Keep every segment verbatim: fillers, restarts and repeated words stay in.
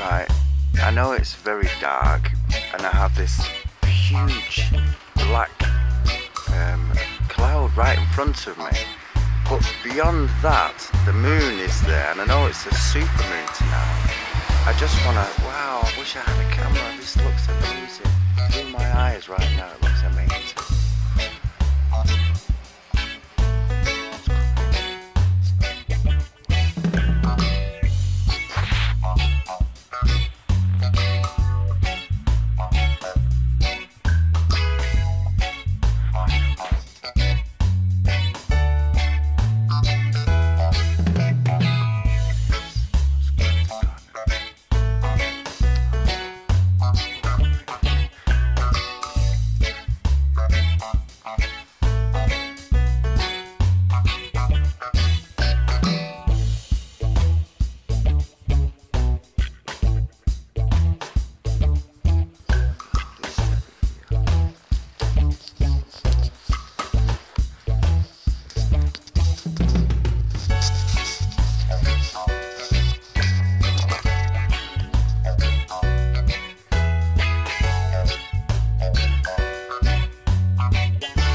Right, I know it's very dark and I have this huge black um, cloud right in front of me, but beyond that the moon is there, and I know it's a super moon tonight. I just want to, wow, I wish I had a camera. This looks amazing. Through my eyes right now, it looks amazing.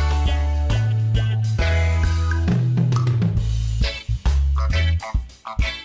Uh-huh.